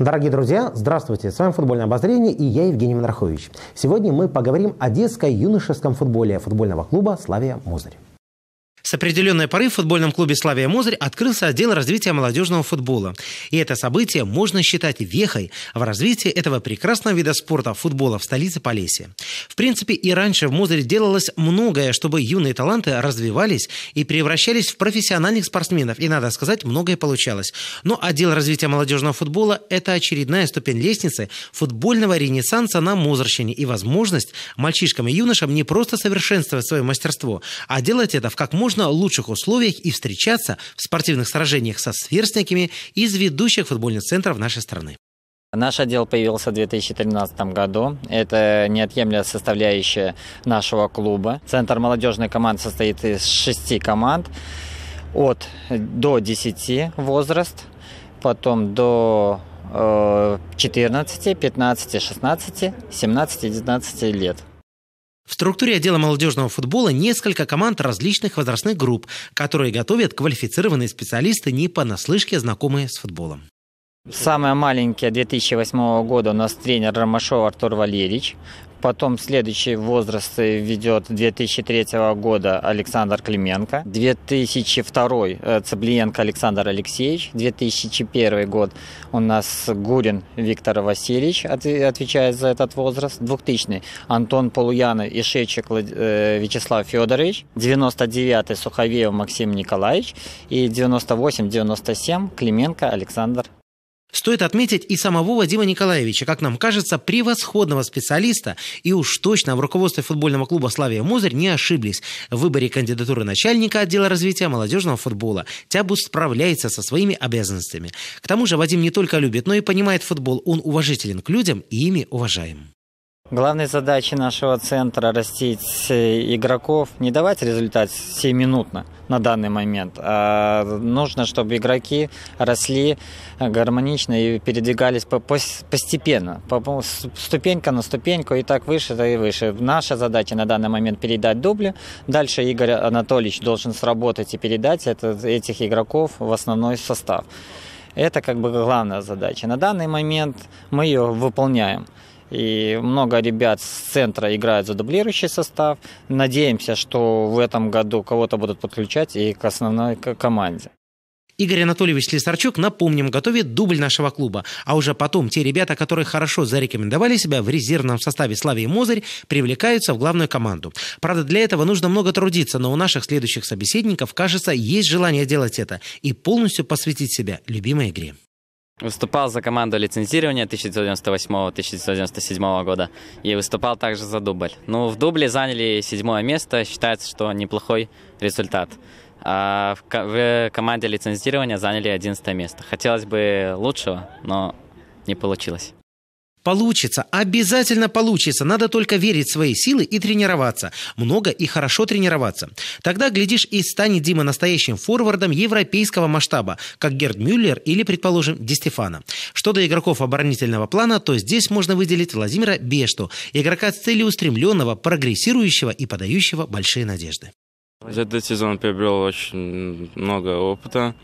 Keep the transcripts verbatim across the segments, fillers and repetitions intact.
Дорогие друзья, здравствуйте! С вами «Футбольное обозрение» и я, Евгений Монархович. Сегодня мы поговорим о детско-юношеском футболе футбольного клуба «Славия Мозырь». С определенной поры в футбольном клубе «Славия Мозырь» открылся отдел развития молодежного футбола. И это событие можно считать вехой в развитии этого прекрасного вида спорта футбола в столице Полесья. В принципе, и раньше в Мозыре делалось многое, чтобы юные таланты развивались и превращались в профессиональных спортсменов. И, надо сказать, многое получалось. Но отдел развития молодежного футбола – это очередная ступень лестницы футбольного ренессанса на Мозырщине и возможность мальчишкам и юношам не просто совершенствовать свое мастерство, а делать это в как можно лучших условиях и встречаться в спортивных сражениях со сверстниками из ведущих футбольных центров нашей страны. Наш отдел появился в две тысячи тринадцатом году. Это неотъемлемая составляющая нашего клуба. Центр молодежной команды состоит из шести команд. От до десяти возраст, потом до э, четырнадцати, пятнадцати, шестнадцати, семнадцати, девятнадцати лет. В структуре отдела молодежного футбола несколько команд различных возрастных групп, которые готовят квалифицированные специалисты, не понаслышке знакомые с футболом. Самая маленькая две тысячи восьмого года у нас тренер Ромашов Артур Валерьевич. Потом следующий возраст ведет две тысячи третьего года Александр Клименко. две тысячи второй Цаблиенко Александр Алексеевич. две тысячи первый год у нас Гурин Виктор Васильевич отвечает за этот возраст. двухтысячный Антон Полуянов и Шевчик Вячеслав Федорович. девяносто девятый Суховеев Максим Николаевич. И девяносто восемь девяносто семь Клименко Александр. Стоит отметить и самого Вадима Николаевича, как нам кажется, превосходного специалиста, и уж точно в руководстве футбольного клуба «Славия Мозырь» не ошиблись. В выборе кандидатуры начальника отдела развития молодежного футбола Тябус справляется со своими обязанностями. К тому же Вадим не только любит, но и понимает футбол. Он уважителен к людям и ими уважаем. Главной задачей нашего центра – растить игроков, не давать результат сиюминутно на данный момент, а нужно, чтобы игроки росли гармонично и передвигались постепенно, ступенька на ступеньку и так выше, и выше. Наша задача на данный момент – передать дубли. Дальше Игорь Анатольевич должен сработать и передать это, этих игроков в основной состав. Это как бы главная задача. На данный момент мы ее выполняем. И много ребят с центра играют за дублирующий состав. Надеемся, что в этом году кого-то будут подключать и к основной команде. Игорь Анатольевич Слесарчук, напомним, готовит дубль нашего клуба. А уже потом те ребята, которые хорошо зарекомендовали себя в резервном составе «Славии Мозырь», привлекаются в главную команду. Правда, для этого нужно много трудиться, но у наших следующих собеседников, кажется, есть желание делать это и полностью посвятить себя любимой игре. Выступал за команду лицензирования тысяча девятьсот девяносто восьмого — тысяча девятьсот девяносто седьмого года и выступал также за дубль. Ну, в дубле заняли седьмое место, считается, что неплохой результат. А в, в команде лицензирования заняли одиннадцатое место. Хотелось бы лучшего, но не получилось. Получится, обязательно получится. Надо только верить в свои силы и тренироваться. Много и хорошо тренироваться. Тогда, глядишь, и станет Дима настоящим форвардом европейского масштаба, как Герд Мюллер или, предположим, Ди Стефано. Что до игроков оборонительного плана, то здесь можно выделить Владимира Бешту, игрока целеустремленного, прогрессирующего и подающего большие надежды. За этот сезон приобрел очень много опыта.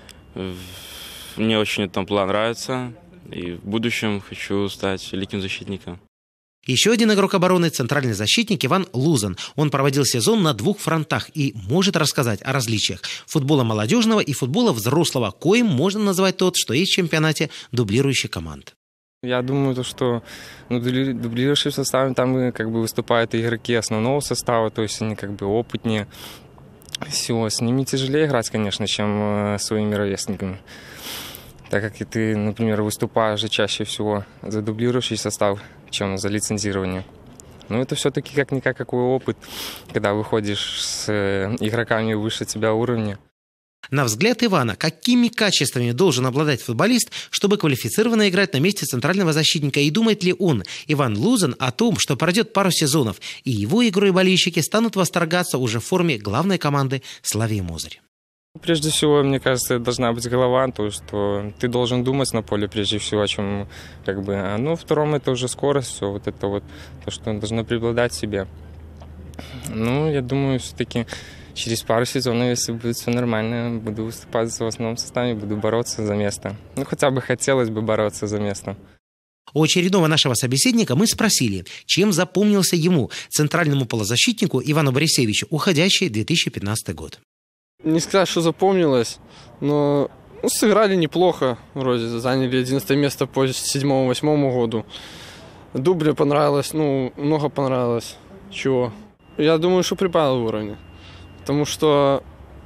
Мне очень этот план нравится. И в будущем хочу стать великим защитником. Еще один игрок обороны – центральный защитник Иван Лузан. Он проводил сезон на двух фронтах и может рассказать о различиях футбола молодежного и футбола взрослого, коим можно назвать тот, что есть в чемпионате дублирующих команд. Я думаю, что ну, дублирующим составом там как бы выступают игроки основного состава, то есть они как бы опытнее всего. С ними тяжелее играть, конечно, чем с своими ровесниками. Так как и ты, например, выступаешь же чаще всего за дублирующий состав, чем за лицензирование. Но это все-таки как-никак какой опыт, когда выходишь с игроками выше тебя уровня. На взгляд Ивана, какими качествами должен обладать футболист, чтобы квалифицированно играть на месте центрального защитника? И думает ли он, Иван Лузан, о том, что пройдет пару сезонов, и его игрой болельщики станут восторгаться уже в форме главной команды «Славии Мозырь»? Прежде всего, мне кажется, должна быть голова, то, что ты должен думать на поле прежде всего, о чем как бы. А ну, втором это уже скорость, все вот это вот, то, что должно преобладать в себе. Ну, я думаю, все-таки через пару сезонов, если будет все нормально, буду выступать в основном составе, буду бороться за место. Ну, хотя бы хотелось бы бороться за место. У очередного нашего собеседника мы спросили, чем запомнился ему, центральному полузащитнику Ивану Борисевичу, уходящий две тысячи пятнадцатый год. Не сказать, что запомнилось, но ну, сыграли неплохо, вроде заняли одиннадцатое место по седьмому-восьмому году. Дублю понравилось, ну, много понравилось. Чего? Я думаю, что прибавил в уровне, потому что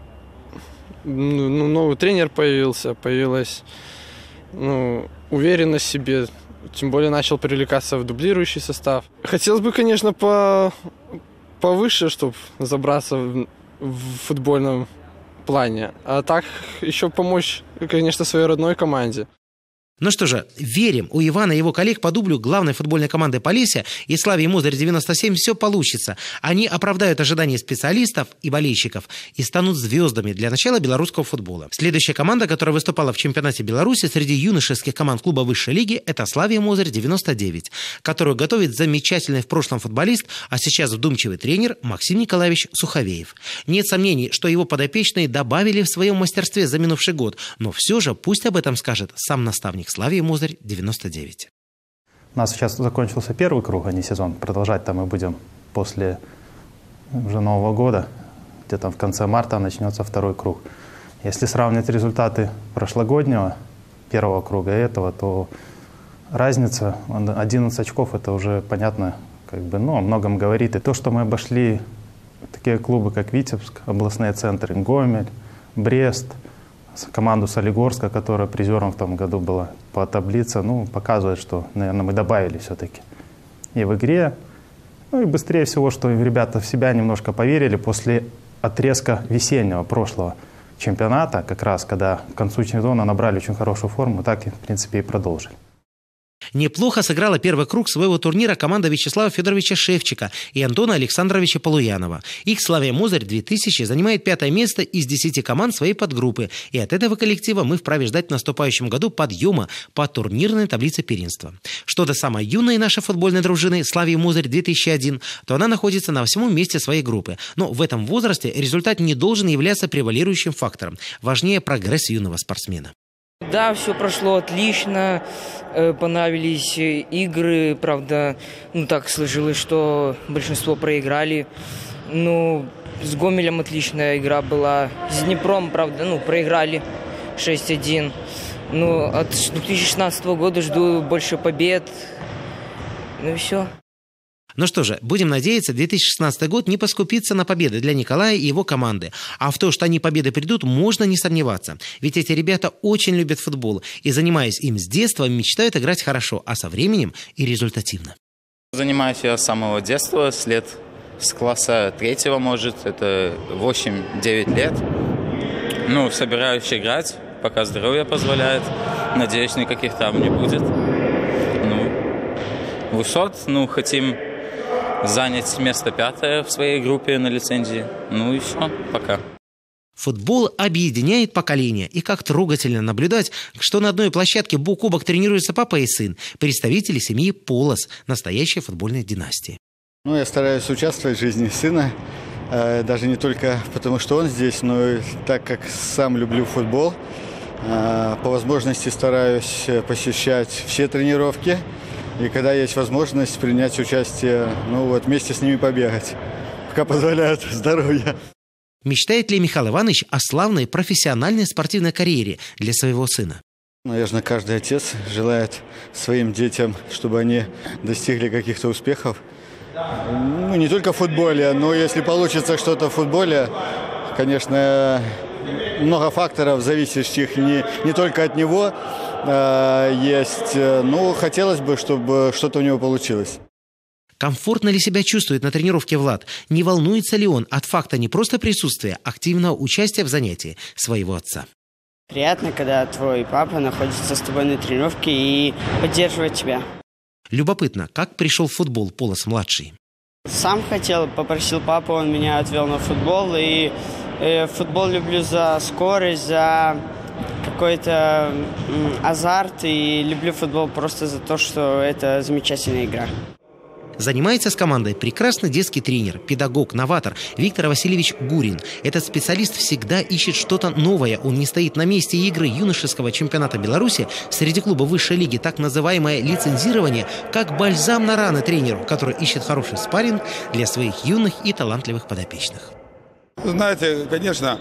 ну, новый тренер появился, появилась ну, уверенность в себе. Тем более начал привлекаться в дублирующий состав. Хотелось бы, конечно, по... повыше, чтобы забраться в... в футбольном плане. А так еще помочь, конечно, своей родной команде. Ну что же, верим, у Ивана и его коллег по дублю главной футбольной команды Полесья и Славии Мозырь девяносто семь все получится. Они оправдают ожидания специалистов и болельщиков и станут звездами для начала белорусского футбола. Следующая команда, которая выступала в чемпионате Беларуси среди юношеских команд клуба высшей лиги, это Славия Мозырь девяносто девять, которую готовит замечательный в прошлом футболист, а сейчас вдумчивый тренер Максим Николаевич Суховеев. Нет сомнений, что его подопечные добавили в своем мастерстве за минувший год, но все же пусть об этом скажет сам наставник Славии Мозырь девяносто девять. У нас сейчас закончился первый круг, а не сезон. Продолжать там мы будем после уже Нового года. Где-то в конце марта начнется второй круг. Если сравнивать результаты прошлогоднего первого круга и этого, то разница одиннадцать очков, это уже понятно, как бы, ну, о многом говорит. И то, что мы обошли такие клубы, как Витебск, областные центры, Гомель, Брест, команду Солигорска, которая призером в том году была по таблице, ну, показывает, что, наверное, мы добавили все-таки и в игре. Ну и быстрее всего, что ребята в себя немножко поверили после отрезка весеннего прошлого чемпионата, как раз когда к концу сезона набрали очень хорошую форму, так и, в принципе, и продолжили. Неплохо сыграла первый круг своего турнира команда Вячеслава Федоровича Шевчика и Антона Александровича Полуянова. Их Славия Мозырь две тысячи занимает пятое место из десяти команд своей подгруппы, и от этого коллектива мы вправе ждать в наступающем году подъема по турнирной таблице первенства. Что до самой юной нашей футбольной дружины Славии Мозырь две тысячи один, то она находится на восьмом месте своей группы. Но в этом возрасте результат не должен являться превалирующим фактором. Важнее прогресс юного спортсмена. Да, все прошло отлично, понравились игры, правда, ну так сложилось, что большинство проиграли. Ну, с Гомелем отличная игра была, с Днепром, правда, ну, проиграли шесть один. Ну, от две тысячи шестнадцатого года жду больше побед, ну и все. Ну что же, будем надеяться, две тысячи шестнадцатый год не поскупится на победы для Николая и его команды. А в то, что они победы придут, можно не сомневаться. Ведь эти ребята очень любят футбол и, занимаясь им с детства, мечтают играть хорошо, а со временем и результативно. Занимаюсь я с самого детства, с лет с класса третьего, может, это восемь-девять лет. Ну, собираюсь играть, пока здоровье позволяет. Надеюсь, никаких травм не будет. Ну, высот, ну, хотим занять место пятое в своей группе на лицензии. Ну и все, пока. Футбол объединяет поколения, и как трогательно наблюдать, что на одной площадке бок о бок тренируются папа и сын, представители семьи Полос, настоящей футбольной династии. Ну, я стараюсь участвовать в жизни сына, даже не только потому, что он здесь, но и так как сам люблю футбол. По возможности стараюсь посещать все тренировки. И когда есть возможность принять участие, ну вот вместе с ними побегать, пока позволяет здоровье. Мечтает ли Михаил Иванович о славной профессиональной спортивной карьере для своего сына? Наверное, каждый отец желает своим детям, чтобы они достигли каких-то успехов. Ну, не только в футболе, но если получится что-то в футболе, конечно, много факторов, зависящих не, не только от него, э, есть. Но хотелось бы, чтобы что-то у него получилось. Комфортно ли себя чувствует на тренировке Влад? Не волнуется ли он от факта не просто присутствия, а активного участия в занятии своего отца? Приятно, когда твой папа находится с тобой на тренировке и поддерживает тебя. Любопытно, как пришел в футбол Полос-младший? Сам хотел, попросил папу, он меня отвел на футбол. И э, футбол люблю за скорость, за какой-то м, азарт. И люблю футбол просто за то, что это замечательная игра. Занимается с командой прекрасный детский тренер, педагог, новатор Виктор Васильевич Гурин. Этот специалист всегда ищет что-то новое. Он не стоит на месте. Игры юношеского чемпионата Беларуси среди клубов высшей лиги, так называемое лицензирование, как бальзам на раны тренеру, который ищет хороший спарринг для своих юных и талантливых подопечных. Знаете, конечно,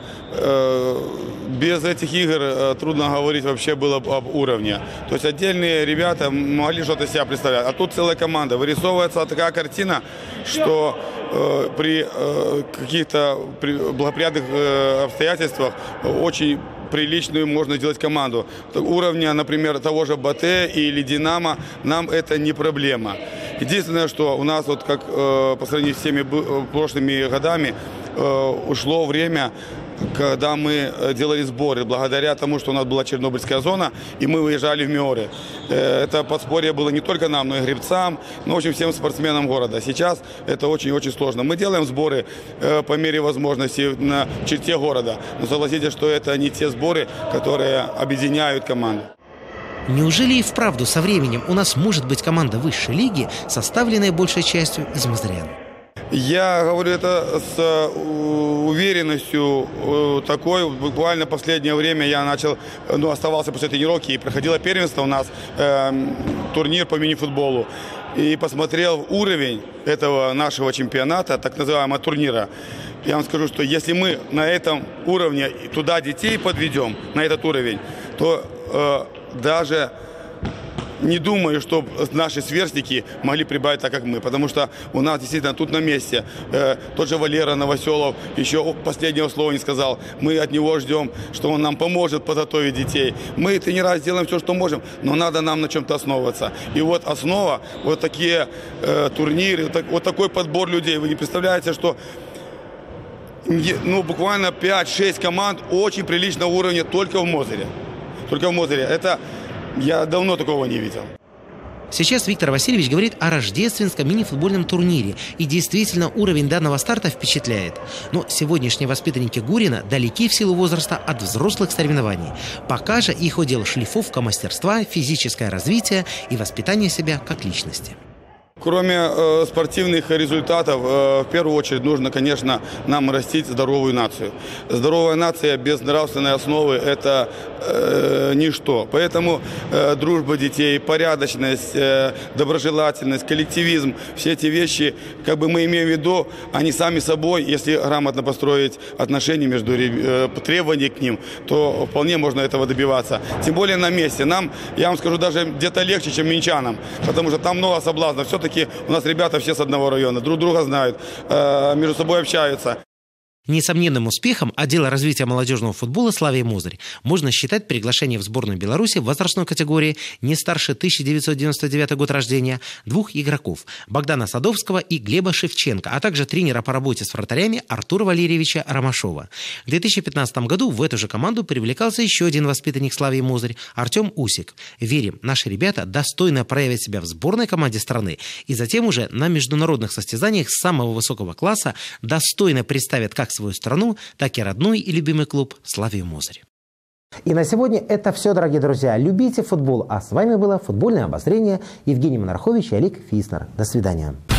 без этих игр трудно говорить вообще было об уровне. То есть отдельные ребята могли что-то себя представлять, а тут целая команда. Вырисовывается такая картина, что при каких-то благоприятных обстоятельствах очень приличную можно сделать команду. Уровня, например, того же БАТЭ или Динамо, нам это не проблема. Единственное, что у нас, вот как э, по сравнению с теми прошлыми годами, э, ушло время, когда мы делали сборы, благодаря тому, что у нас была Чернобыльская зона, и мы выезжали в Миоры. Э, это подспорье было не только нам, но и гребцам, но, в общем, всем спортсменам города. Сейчас это очень-очень сложно. Мы делаем сборы э, по мере возможности на черте города, но согласитесь, что это не те сборы, которые объединяют команду. Неужели и вправду со временем у нас может быть команда высшей лиги, составленная большей частью из мозырян? Я говорю это с уверенностью такой. Буквально в последнее время я начал, ну, оставался после тренировки, и проходило первенство у нас, э, турнир по мини-футболу. И посмотрел уровень этого нашего чемпионата, так называемого турнира. Я вам скажу, что если мы на этом уровне туда детей подведем, на этот уровень, то э, даже не думаю, что наши сверстники могли прибавить так, как мы. Потому что у нас действительно тут на месте. Э, тот же Валера Новоселов еще последнего слова не сказал. Мы от него ждем, что он нам поможет подготовить детей. Мы, тренера, сделаем все, что можем, но надо нам на чем-то основываться. И вот основа, вот такие э, турниры, так, вот такой подбор людей. Вы не представляете, что ну, буквально пять-шесть команд очень приличного уровня только в Мозыре. Только в Мозыре. Это я давно такого не видел. Сейчас Виктор Васильевич говорит о рождественском мини-футбольном турнире. И действительно, уровень данного старта впечатляет. Но сегодняшние воспитанники Гурина далеки в силу возраста от взрослых соревнований. Пока же их удел шлифовка мастерства, физическое развитие и воспитание себя как личности. Кроме э, спортивных результатов, э, в первую очередь нужно, конечно, нам растить здоровую нацию. Здоровая нация без нравственной основы – это э, ничто. Поэтому э, дружба детей, порядочность, э, доброжелательность, коллективизм – все эти вещи, как бы мы имеем в виду, они сами собой, если грамотно построить отношения между э, требования к ним, то вполне можно этого добиваться. Тем более на месте. Нам, я вам скажу, даже где-то легче, чем минчанам, потому что там много соблазнов. Все-таки у нас ребята все с одного района, друг друга знают, между собой общаются. Несомненным успехом отдела развития молодежного футбола «Славия Мозырь» можно считать приглашение в сборную Беларуси в возрастной категории не старше тысяча девятьсот девяносто девятого года рождения двух игроков – Богдана Садовского и Глеба Шевченко, а также тренера по работе с вратарями Артура Валерьевича Ромашова. В две тысячи пятнадцатом году в эту же команду привлекался еще один воспитанник «Славии Мозырь» – Артем Усик. Верим, наши ребята достойно проявят себя в сборной команде страны и затем уже на международных состязаниях самого высокого класса достойно представят как свою страну, так и родной и любимый клуб «Славию Мозырь». И на сегодня это все, дорогие друзья. Любите футбол. А с вами было футбольное обозрение. Евгений Монархович и Олег Фиснер. До свидания.